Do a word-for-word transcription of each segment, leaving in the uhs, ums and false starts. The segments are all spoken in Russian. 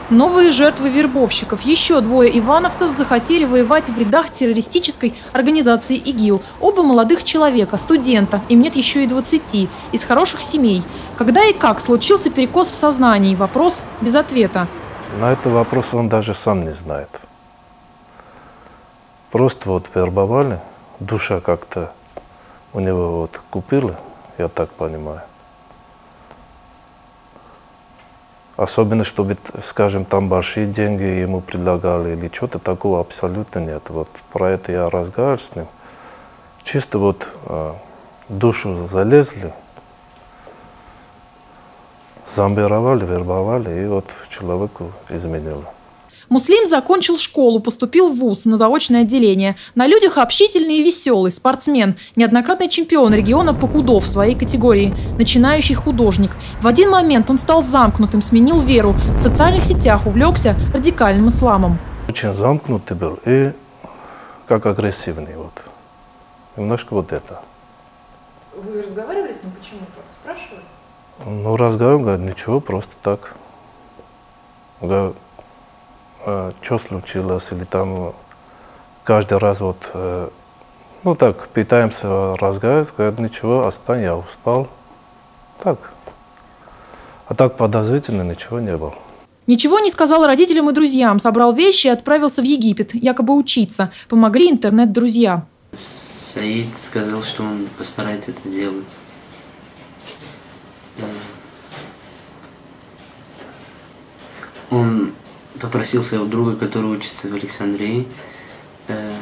Новые жертвы вербовщиков. Еще двое ивановцев захотели воевать в рядах террористической организации ИГИЛ. Оба молодых человека, студента, им нет еще и двадцати, из хороших семей. Когда и как случился перекос в сознании? Вопрос без ответа. На этот вопрос он даже сам не знает. Просто вот вербовали, душа как-то у него вот купила, я так понимаю. Особенно, чтобы, скажем, там большие деньги ему предлагали или что-то такого абсолютно нет. Вот про это я разговаривал с ним. Чисто вот э, душу залезли, зомбировали, вербовали, и вот человеку изменило. Муслим закончил школу, поступил в вуз на заочное отделение. На людях общительный и веселый, спортсмен, неоднократный чемпион региона по кудо в своей категории, начинающий художник. В один момент он стал замкнутым, сменил веру, в социальных сетях увлекся радикальным исламом. Очень замкнутый был и как агрессивный. Вот. Немножко вот это. Вы разговаривали с ним? Почему? Спрашивали? Ну, разговаривал, говорит, ничего, просто так. Говорит, что случилось, или там каждый раз вот, ну так, пытаемся разговаривать, говорят, ничего, остань, я устал. Так. А так подозрительно ничего не было. Ничего не сказал родителям и друзьям, собрал вещи и отправился в Египет, якобы учиться. Помогли интернет-друзья. Саид сказал, что он постарается это сделать. Он попросил своего друга, который учится в Александрии, э,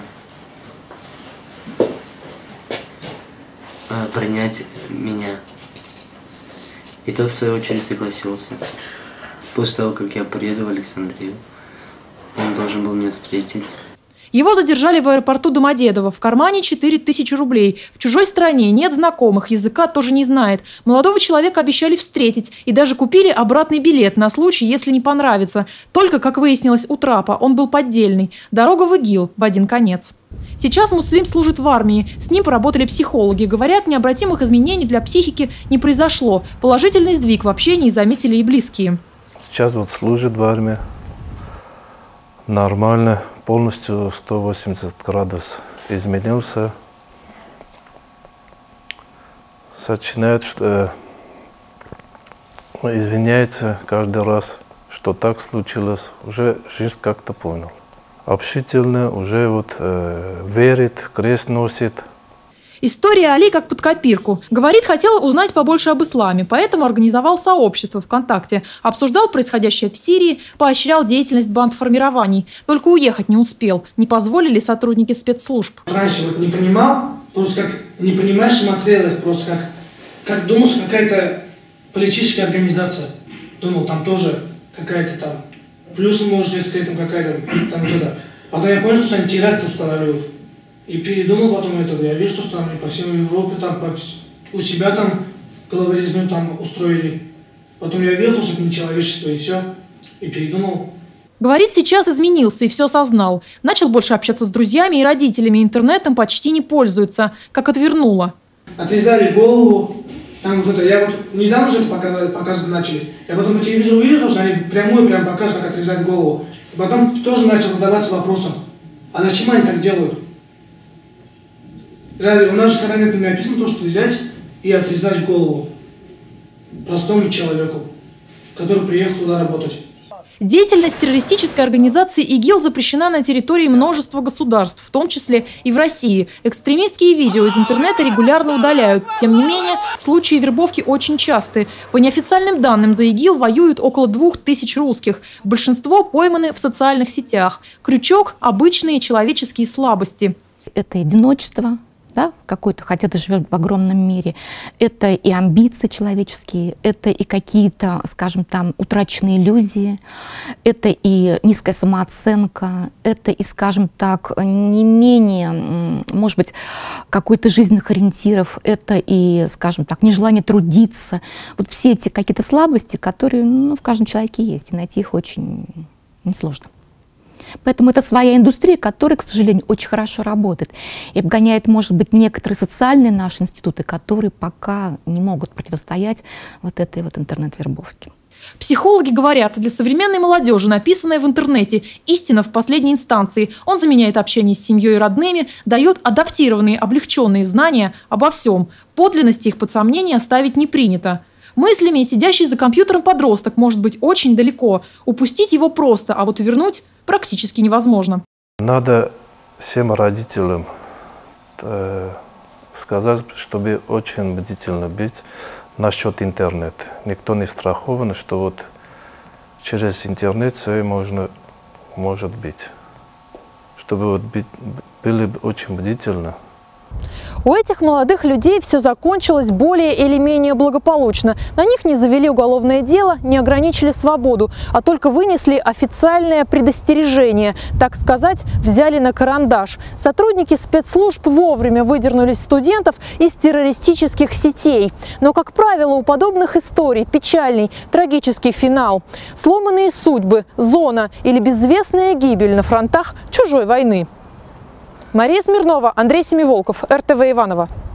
э, принять меня. И тот, в свою очередь, согласился. После того, как я приеду в Александрию, он должен был меня встретить. Его задержали в аэропорту Домодедово. В кармане четыре тысячи рублей. В чужой стране, нет знакомых, языка тоже не знает. Молодого человека обещали встретить и даже купили обратный билет на случай, если не понравится. Только, как выяснилось, у трапа он был поддельный. Дорога в ИГИЛ в один конец. Сейчас Муслим служит в армии. С ним поработали психологи. Говорят, необратимых изменений для психики не произошло. Положительный сдвиг в общении заметили и близкие. Сейчас вот служит в армии. Нормально. Полностью сто восемьдесят градусов изменился. Сочиняет, что э, извиняется каждый раз, что так случилось. Уже жизнь как-то понял. Общительно, уже вот э, верит, крест носит. История Али как под копирку. Говорит, хотел узнать побольше об исламе, поэтому организовал сообщество ВКонтакте, обсуждал происходящее в Сирии, поощрял деятельность бандформирований. Только уехать не успел, не позволили сотрудники спецслужб. Раньше вот не понимал, просто как не понимаешь, смотрел их, просто как, как думаешь, какая-то политическая организация. Думал, там тоже какая-то там, плюс может есть какая-то там туда. Потом я понял, что они теракты устанавливают. И передумал потом этого. Я вижу, что там по всей Европе, там, по, у себя там головорезную там устроили. Потом я видел, что это не человечество, и все. И передумал. Говорит, сейчас изменился и все осознал. Начал больше общаться с друзьями и родителями, интернетом почти не пользуется, как отвернуло. Отрезали голову. Там вот это, я вот недавно же это показывать, показывать начали. Я потом по телевизору увидел, что они прямую прям показывают, как отрезать голову. И потом тоже начал задаваться вопросом, а зачем они так делают? Разве у нас же когда-нибудь не написано то, что взять и отрезать голову простому человеку, который приехал туда работать? Деятельность террористической организации ИГИЛ запрещена на территории множества государств, в том числе и в России. Экстремистские видео из интернета регулярно удаляют. Тем не менее, случаи вербовки очень часты. По неофициальным данным, за ИГИЛ воюют около двух тысяч русских. Большинство пойманы в социальных сетях. Крючок – обычные человеческие слабости. Это одиночество. Да, какой-то, хотя ты живешь в огромном мире, это и амбиции человеческие, это и какие-то, скажем, там, утраченные иллюзии, это и низкая самооценка, это и, скажем так, не менее, может быть, какой-то жизненных ориентиров, это и, скажем так, нежелание трудиться. Вот все эти какие-то слабости, которые, ну, в каждом человеке есть, и найти их очень несложно. Поэтому это своя индустрия, которая, к сожалению, очень хорошо работает и обгоняет, может быть, некоторые социальные наши институты, которые пока не могут противостоять вот этой вот интернет-вербовке. Психологи говорят, для современной молодежи, написанное в интернете, истина в последней инстанции. Он заменяет общение с семьей и родными, дает адаптированные, облегченные знания обо всем. Подлинности их под сомнение ставить не принято. Мыслями сидящий за компьютером подросток может быть очень далеко. Упустить его просто, а вот вернуть практически невозможно. Надо всем родителям э, сказать, чтобы очень бдительно быть насчет интернета. Никто не страхован, что вот через интернет все можно, может быть. Чтобы вот быть, были очень бдительны. У этих молодых людей все закончилось более или менее благополучно. На них не завели уголовное дело, не ограничили свободу, а только вынесли официальное предостережение. Так сказать, взяли на карандаш. Сотрудники спецслужб вовремя выдернули студентов из террористических сетей. Но, как правило, у подобных историй печальный, трагический финал. Сломанные судьбы, зона или безвестная гибель на фронтах чужой войны. Мария Смирнова, Андрей Семиволков, эр тэ вэ Иваново.